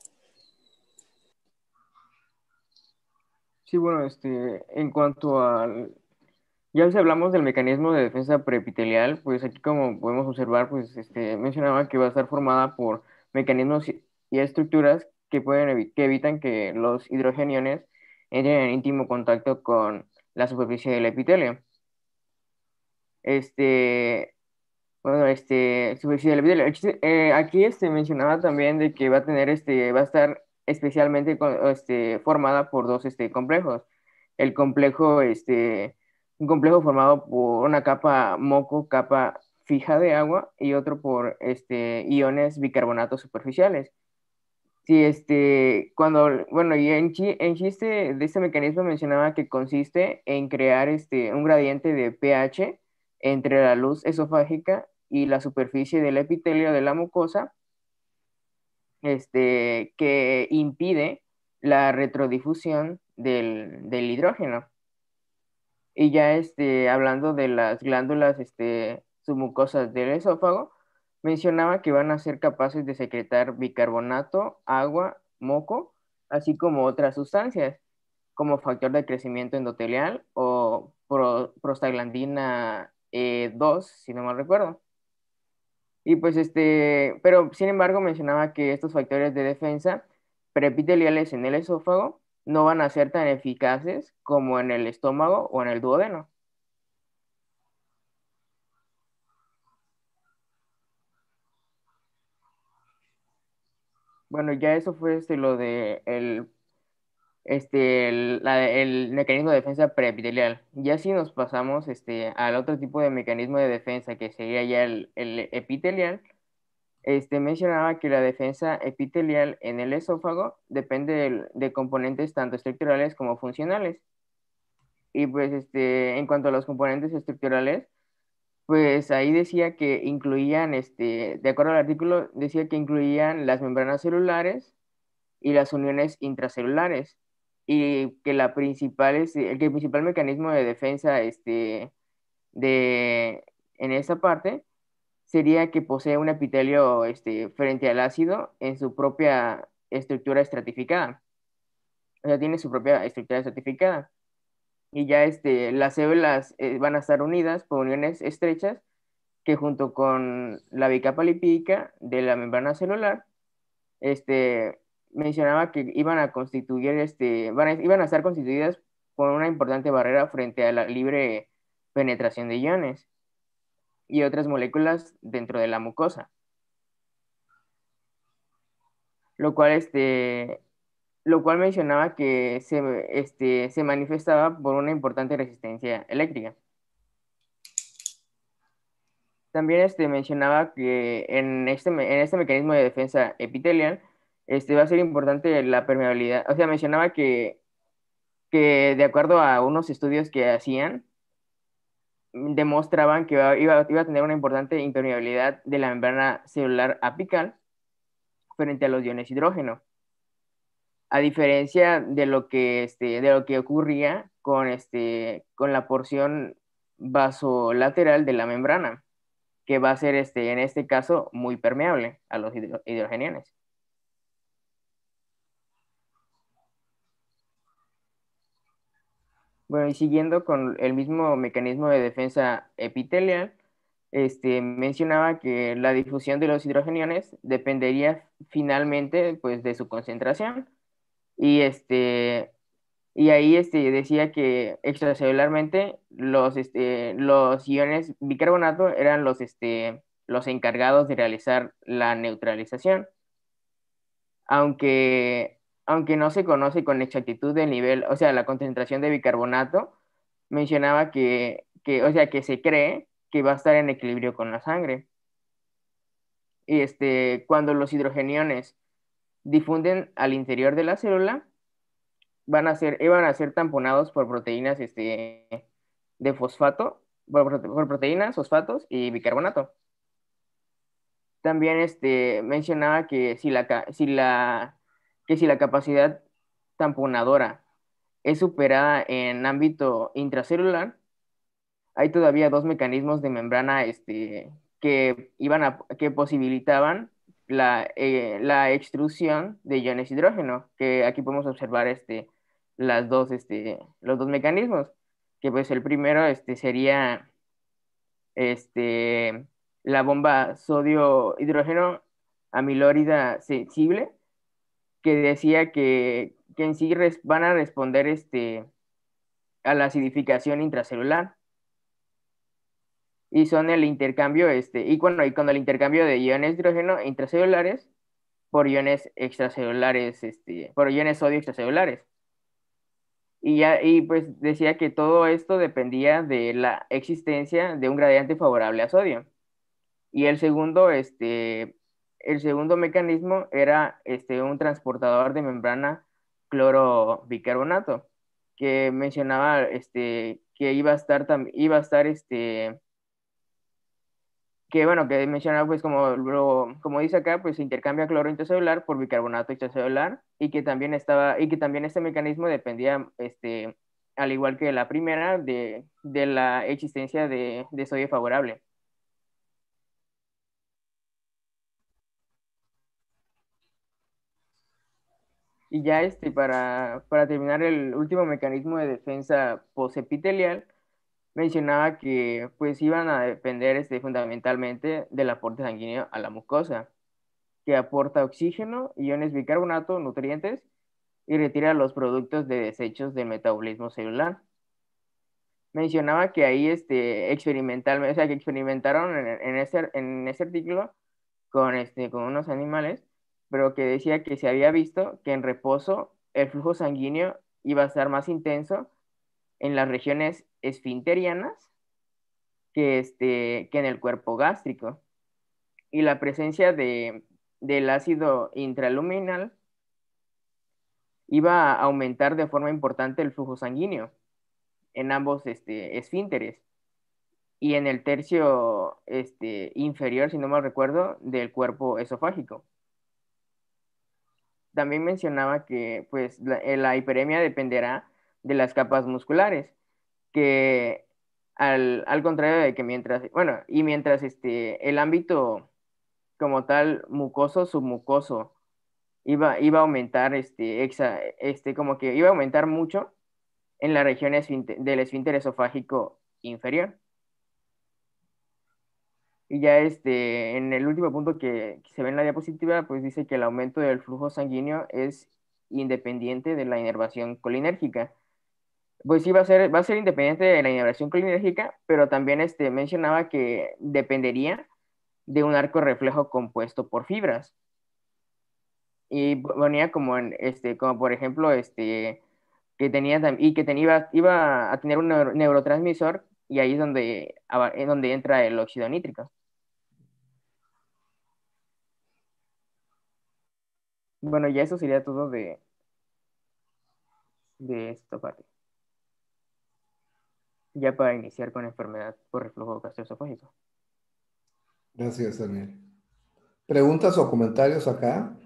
[SPEAKER 6] Sí, bueno, en cuanto al... Ya si hablamos del mecanismo de defensa preepitelial, pues aquí como podemos observar, pues mencionaba que va a estar formada por mecanismos y estructuras que que evitan que los hidrogeniones entren en íntimo contacto con la superficie del epitelio. Bueno, superficie del epitelio. Aquí mencionaba también de que va a tener va a estar especialmente formada por dos complejos. El complejo, un complejo formado por una capa moco, capa fija de agua, y otro por iones bicarbonatos superficiales. Sí, bueno, y en sí de este mecanismo mencionaba que consiste en crear un gradiente de pH entre la luz esofágica y la superficie del epitelio de la mucosa, que impide la retrodifusión del hidrógeno. Y ya hablando de las glándulas submucosas del esófago, mencionaba que van a ser capaces de secretar bicarbonato, agua, moco, así como otras sustancias, como factor de crecimiento endotelial o prostaglandina 2, si no mal recuerdo. Y pues pero sin embargo mencionaba que estos factores de defensa preepiteliales en el esófago no van a ser tan eficaces como en el estómago o en el duodeno. Bueno, ya eso fue lo de el mecanismo de defensa preepitelial. Ya si nos pasamos al otro tipo de mecanismo de defensa, que sería ya el epitelial, mencionaba que la defensa epitelial en el esófago depende de componentes tanto estructurales como funcionales. Y pues en cuanto a los componentes estructurales, pues ahí decía que incluían, de acuerdo al artículo, decía que incluían las membranas celulares y las uniones intracelulares, y que que el principal mecanismo de defensa en esa parte sería que posee un epitelio frente al ácido en su propia estructura estratificada. O sea, tiene su propia estructura estratificada. Y ya las células van a estar unidas por uniones estrechas que, junto con la bicapa lipídica de la membrana celular, mencionaba que iban a constituir, iban a estar constituidas por una importante barrera frente a la libre penetración de iones y otras moléculas dentro de la mucosa, lo cual, lo cual mencionaba que se manifestaba por una importante resistencia eléctrica. También mencionaba que en este mecanismo de defensa epitelial va a ser importante la permeabilidad. O sea, mencionaba que de acuerdo a unos estudios que hacían, demostraban que iba a tener una importante impermeabilidad de la membrana celular apical frente a los iones hidrógeno, a diferencia de lo que ocurría con la porción vasolateral de la membrana. que va a ser en este caso muy permeable a los hidrogeniones. Bueno, y siguiendo con el mismo mecanismo de defensa epitelial, mencionaba que la difusión de los hidrogeniones dependería finalmente pues, de su concentración. Y, y ahí decía que extracelularmente los iones bicarbonato eran los encargados de realizar la neutralización. Aunque no se conoce con exactitud el nivel, o sea, la concentración de bicarbonato, mencionaba o sea, que se cree que va a estar en equilibrio con la sangre. Y cuando los hidrogeniones difunden al interior de la célula, iban a ser tamponados por proteínas de fosfato, por proteínas, fosfatos y bicarbonato. También mencionaba que si la capacidad tamponadora es superada en ámbito intracelular, hay todavía dos mecanismos de membrana que posibilitaban la extrusión de iones hidrógeno, que aquí podemos observar los dos mecanismos, que pues el primero sería este, la bomba sodio-hidrógeno amilórida sensible, que decía que en sí van a responder a la acidificación intracelular. Y son el intercambio, y con el intercambio de iones de hidrógeno intracelulares por iones extracelulares, por iones sodio extracelulares. Y pues decía que todo esto dependía de la existencia de un gradiente favorable a sodio. Y el segundo mecanismo era un transportador de membrana clorobicarbonato, que mencionaba que iba a estar que bueno, que mencionaba pues como dice acá, pues se intercambia cloro intracelular por bicarbonato extracelular y que también este mecanismo dependía, al igual que la primera, de la existencia de sodio favorable. Y ya para terminar el último mecanismo de defensa posepitelial, mencionaba que pues iban a depender fundamentalmente del aporte sanguíneo a la mucosa, que aporta oxígeno, iones bicarbonato, nutrientes y retira los productos de desechos del metabolismo celular. Mencionaba que ahí experimentalmente, o sea, que experimentaron en ese artículo con unos animales, pero que decía que se había visto que en reposo el flujo sanguíneo iba a estar más intenso en las regiones esfinterianas que en el cuerpo gástrico. Y la presencia del ácido intraluminal iba a aumentar de forma importante el flujo sanguíneo en ambos esfínteres y en el tercio inferior, si no mal recuerdo, del cuerpo esofágico. También mencionaba que pues, la hiperemia dependerá de las capas musculares, que al contrario de que mientras el ámbito como tal mucoso, submucoso, iba a aumentar, como que iba a aumentar mucho en la región del esfínter esofágico inferior. Y ya en el último punto que se ve en la diapositiva, pues dice que el aumento del flujo sanguíneo es independiente de la inervación colinérgica. Pues sí, va a ser independiente de la inervación colinérgica, pero también mencionaba que dependería de un arco reflejo compuesto por fibras. Y ponía como por ejemplo, iba a tener un neurotransmisor, y ahí es donde entra el óxido nítrico. Bueno, ya eso sería todo de esta parte. Ya para iniciar con enfermedad por reflujo gastroesofágico.
[SPEAKER 2] Gracias, Daniel. ¿Preguntas o comentarios acá?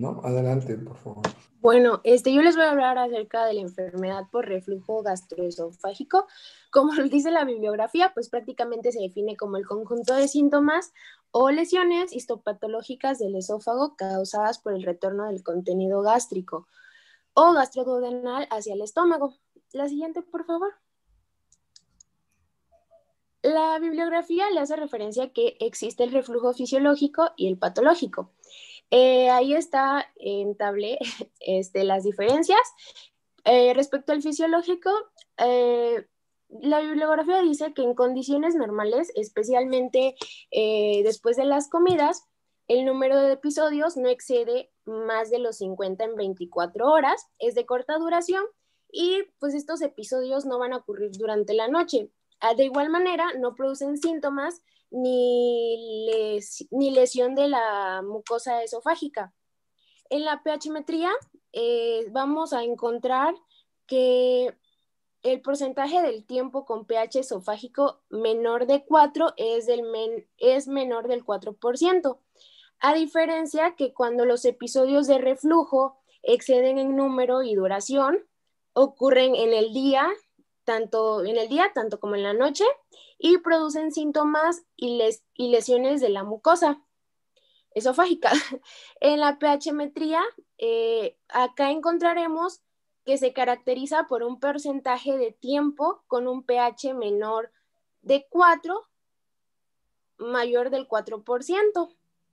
[SPEAKER 2] ¿no? Adelante, por favor.
[SPEAKER 7] Bueno, yo les voy a hablar acerca de la enfermedad por reflujo gastroesofágico. Como lo dice la bibliografía, pues prácticamente se define como el conjunto de síntomas o lesiones histopatológicas del esófago causadas por el retorno del contenido gástrico o gastroduodenal hacia el estómago. La siguiente, por favor. La bibliografía le hace referencia a que existe el reflujo fisiológico y el patológico. Ahí está en table las diferencias. Respecto al fisiológico, la bibliografía dice que en condiciones normales, especialmente después de las comidas, el número de episodios no excede más de los 50 en 24 horas, es de corta duración y pues estos episodios no van a ocurrir durante la noche. De igual manera, no producen síntomas ni lesión de la mucosa esofágica. En la pHmetría vamos a encontrar que el porcentaje del tiempo con pH esofágico menor de 4 es menor del 4%, a diferencia que cuando los episodios de reflujo exceden en número y duración, ocurren en el día, tanto como en la noche, y producen síntomas y lesiones de la mucosa esofágica. En la pHmetría, acá encontraremos que se caracteriza por un porcentaje de tiempo con un pH menor de 4, mayor del 4%.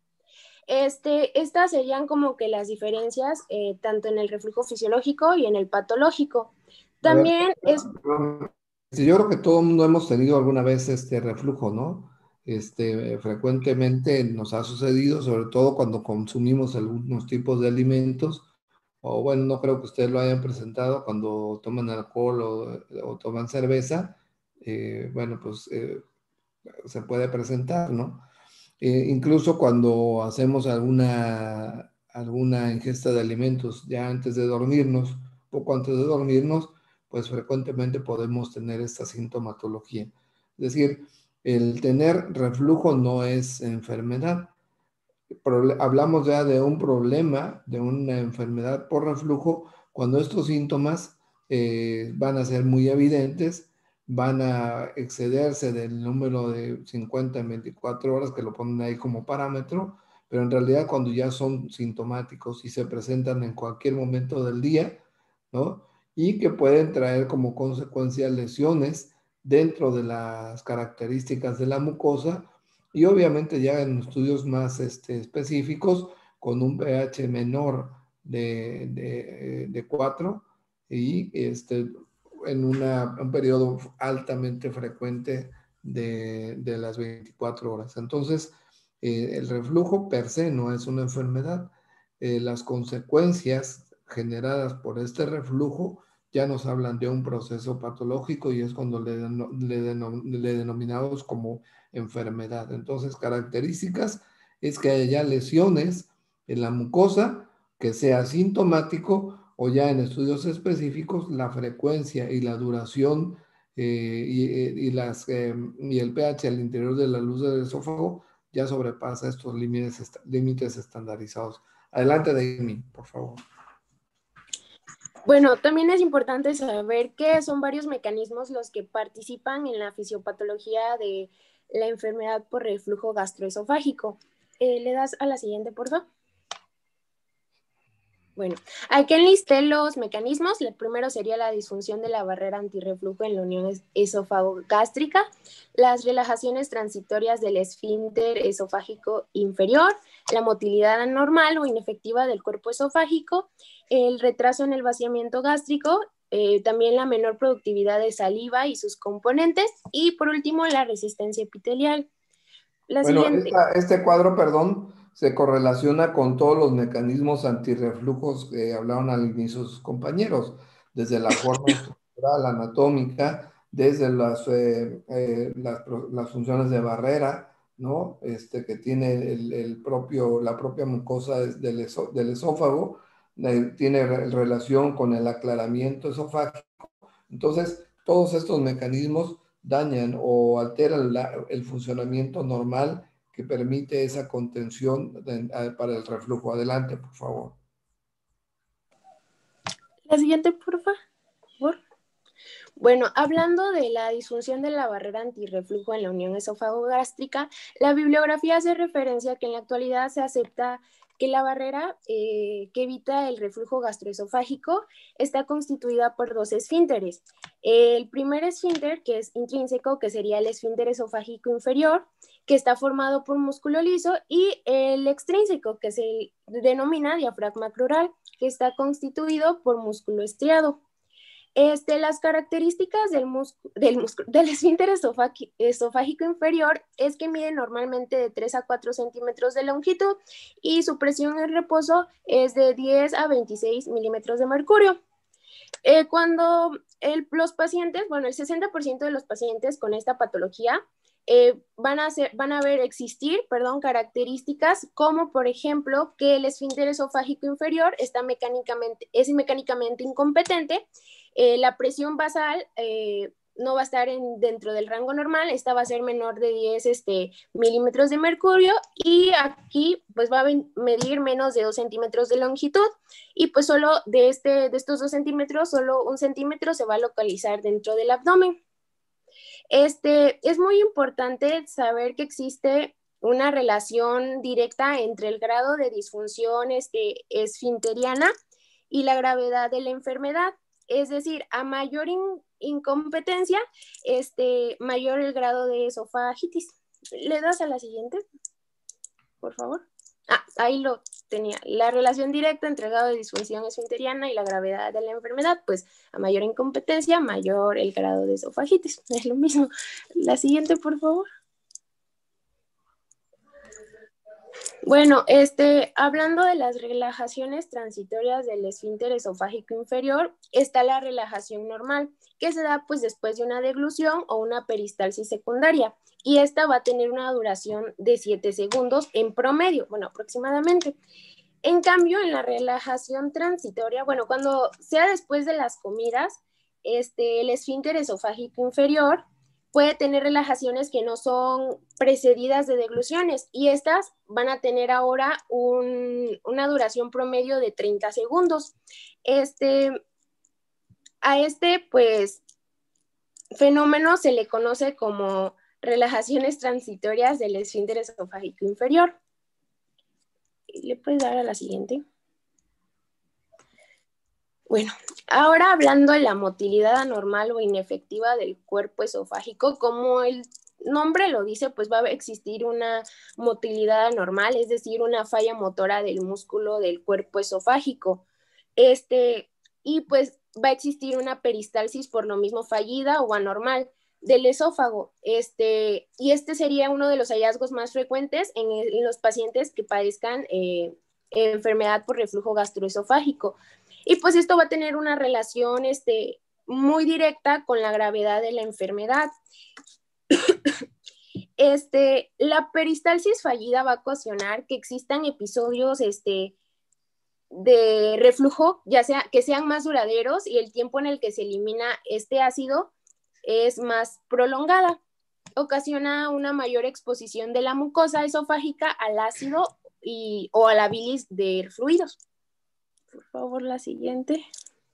[SPEAKER 7] Estas serían como que las diferencias tanto en el reflujo fisiológico y en el patológico. También es...
[SPEAKER 2] Yo creo que todo el mundo hemos tenido alguna vez reflujo, ¿no? Frecuentemente nos ha sucedido, sobre todo cuando consumimos algunos tipos de alimentos, o bueno, no creo que ustedes lo hayan presentado cuando toman alcohol o toman cerveza, bueno, pues se puede presentar, ¿no? Incluso cuando hacemos alguna ingesta de alimentos ya antes de dormirnos, poco antes de dormirnos, pues frecuentemente podemos tener esta sintomatología. Es decir, el tener reflujo no es enfermedad. Hablamos ya de un problema, de una enfermedad por reflujo, cuando estos síntomas van a ser muy evidentes, van a excederse del número de 50 en 24 horas, que lo ponen ahí como parámetro, pero en realidad cuando ya son sintomáticos y se presentan en cualquier momento del día, ¿no? Y que pueden traer como consecuencia lesiones dentro de las características de la mucosa, y obviamente ya en estudios más específicos, con un pH menor de 4 y en un periodo altamente frecuente de las 24 horas. Entonces, el reflujo per se no es una enfermedad. Las consecuencias generadas por este reflujo ya nos hablan de un proceso patológico y es cuando le denominamos como enfermedad. Entonces, características es que haya lesiones en la mucosa, que sea sintomático, o ya en estudios específicos la frecuencia y la duración y el pH al interior de la luz del esófago ya sobrepasa estos límites estandarizados. Adelante, Demi, por favor.
[SPEAKER 7] Bueno, también es importante saber que son varios mecanismos los que participan en la fisiopatología de la enfermedad por reflujo gastroesofágico. ¿Le das a la siguiente, por favor? Bueno, aquí enlisté los mecanismos. El primero sería la disfunción de la barrera antirreflujo en la unión esófago-gástrica, las relajaciones transitorias del esfínter esofágico inferior, la motilidad anormal o inefectiva del cuerpo esofágico, el retraso en el vaciamiento gástrico, también la menor productividad de saliva y sus componentes, y por último la resistencia epitelial.
[SPEAKER 2] Bueno, este cuadro, perdón, se correlaciona con todos los mecanismos antirreflujos que hablaron al inicio sus compañeros, desde la forma estructural, anatómica, desde las funciones de barrera, ¿no? Que tiene la propia mucosa del esófago, tiene relación con el aclaramiento esofágico. Entonces, todos estos mecanismos dañan o alteran el funcionamiento normal que permite esa contención para el reflujo. Adelante, por favor.
[SPEAKER 8] La siguiente, por favor. Bueno, hablando de la disfunción de la barrera antirreflujo en la unión esófago-gástrica, la bibliografía hace referencia que en la actualidad se acepta que la barrera que evita el reflujo gastroesofágico está constituida por dos esfínteres. El primer esfínter, que es intrínseco, que sería el esfínter esofágico inferior, que está formado por músculo liso, y el extrínseco, que se denomina diafragma crural, que está constituido por músculo estriado. Las características del esfínter esofágico inferior es que mide normalmente de 3 a 4 centímetros de longitud y su presión en reposo es de 10 a 26 milímetros de mercurio. Cuando los pacientes, bueno, el 60% de los pacientes con esta patología van a ver existir características como, por ejemplo, que el esfínter esofágico inferior es mecánicamente incompetente, la presión basal no va a estar dentro del rango normal, esta va a ser menor de 10 milímetros de mercurio, y aquí pues va a medir menos de 2 centímetros de longitud, y pues solo de estos 2 centímetros, solo 1 centímetro se va a localizar dentro del abdomen. Es muy importante saber que existe una relación directa entre el grado de disfunción esfinteriana y la gravedad de la enfermedad. Es decir, a mayor incompetencia, mayor el grado de esofagitis. ¿Le das a la siguiente, por favor? Ahí lo tenía. La relación directa entre el grado de disfunción esfinteriana y la gravedad de la enfermedad, pues a mayor incompetencia, mayor el grado de esofagitis. Es lo mismo. La siguiente, por favor. Bueno, hablando de las relajaciones transitorias del esfínter esofágico inferior, está la relajación normal, que se da pues después de una deglución o una peristalsis secundaria, y esta va a tener una duración de 7 segundos en promedio, bueno, aproximadamente. En cambio, en la relajación transitoria, bueno, cuando sea después de las comidas, el esfínter esofágico inferior puede tener relajaciones que no son precedidas de degluciones, y estas van a tener ahora una duración promedio de 30 segundos. A pues, fenómeno se le conoce como relajaciones transitorias del esfínter esofágico inferior. ¿Le puedes dar a la siguiente? Bueno, ahora hablando de la motilidad anormal o inefectiva del cuerpo esofágico, como el nombre lo dice, pues va a existir una motilidad anormal, es decir, una falla motora del músculo del cuerpo esofágico. Y pues va a existir una peristalsis por lo mismo fallida o anormal del esófago. Y sería uno de los hallazgos más frecuentes en los pacientes que padezcan enfermedad por reflujo gastroesofágico. Y pues esto va a tener una relación muy directa con la gravedad de la enfermedad. La peristalsis fallida va a ocasionar que existan episodios de reflujo, ya sea que sean más duraderos, y el tiempo en el que se elimina este ácido es más prolongada. Ocasiona una mayor exposición de la mucosa esofágica al ácido o a la bilis de fluidos. Por favor, la siguiente.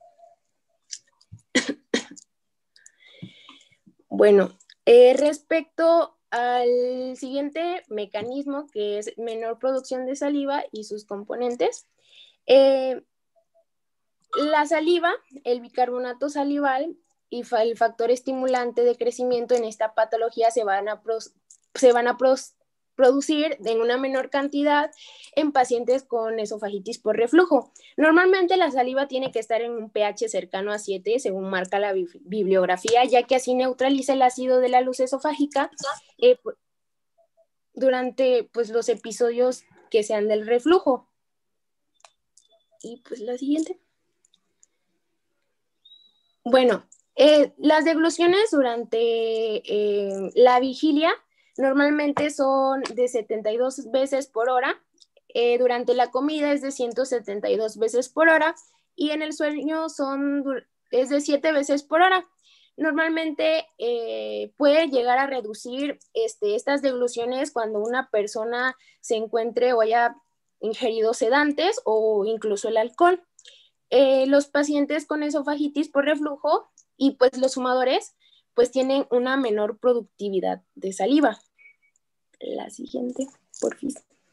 [SPEAKER 8] Bueno, respecto al siguiente mecanismo, que es menor producción de saliva y sus componentes, la saliva, el bicarbonato salival y el factor estimulante de crecimiento en esta patología se van a producir en una menor cantidad en pacientes con esofagitis por reflujo. Normalmente la saliva tiene que estar en un pH cercano a 7, según marca la bibliografía, ya que así neutraliza el ácido de la luz esofágica durante pues, los episodios que sean del reflujo. Y pues la siguiente. Bueno, las degluciones durante la vigilia normalmente son de 72 veces por hora, durante la comida es de 172 veces por hora, y en el sueño es de 7 veces por hora. Normalmente puede llegar a reducir estas degluciones cuando una persona se encuentre o haya ingerido sedantes o incluso el alcohol. los pacientes con esofagitis por reflujo y pues los fumadores pues tienen una menor productividad de saliva. La siguiente, por fin.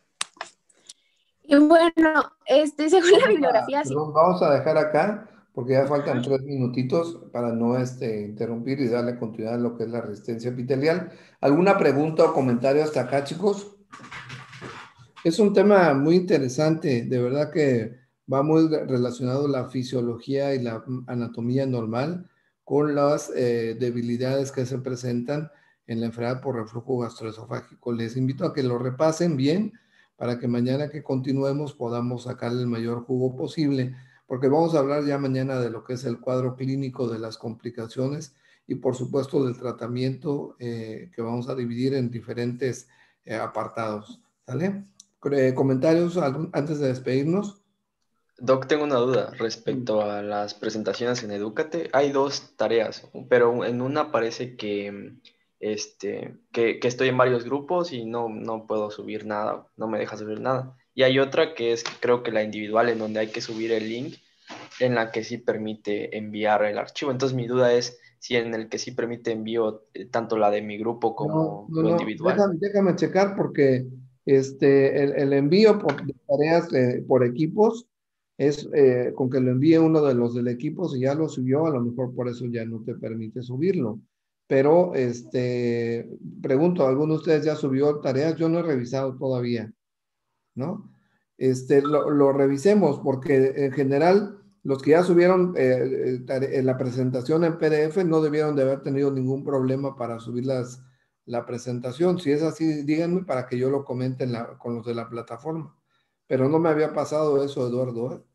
[SPEAKER 8] Y bueno, según la bibliografía...
[SPEAKER 2] Vamos a dejar acá, porque ya faltan 3 minutitos para no interrumpir y darle continuidad a lo que es la resistencia epitelial. ¿Alguna pregunta o comentario hasta acá, chicos? Es un tema muy interesante, de verdad que va muy relacionado la fisiología y la anatomía normal con las debilidades que se presentan en la enfermedad por reflujo gastroesofágico. Les invito a que lo repasen bien para que mañana que continuemos podamos sacarle el mayor jugo posible, porque vamos a hablar ya mañana de lo que es el cuadro clínico, de las complicaciones y por supuesto del tratamiento que vamos a dividir en diferentes apartados. ¿Sale? ¿Comentarios antes de despedirnos?
[SPEAKER 4] Doc, tengo una duda respecto a las presentaciones en Edúcate. Hay 2 tareas, pero en una parece que estoy en varios grupos y no puedo subir nada, no me deja subir nada. Y hay otra que es, creo que la individual, en donde hay que subir el link, en la que sí permite enviar el archivo. Entonces mi duda es si en el que sí permite envío tanto la de mi grupo como lo individual.
[SPEAKER 2] Déjame checar porque el envío de tareas por equipos es con que lo envíe uno de los del equipo, si ya lo subió, a lo mejor por eso ya no te permite subirlo. Pero pregunto, ¿alguno de ustedes ya subió tareas? Yo no he revisado todavía, ¿no? Lo revisemos porque en general los que ya subieron la presentación en PDF no debieron de haber tenido ningún problema para subir la presentación. Si es así, díganme para que yo lo comente con los de la plataforma. Pero no me había pasado eso, Eduardo, ¿eh?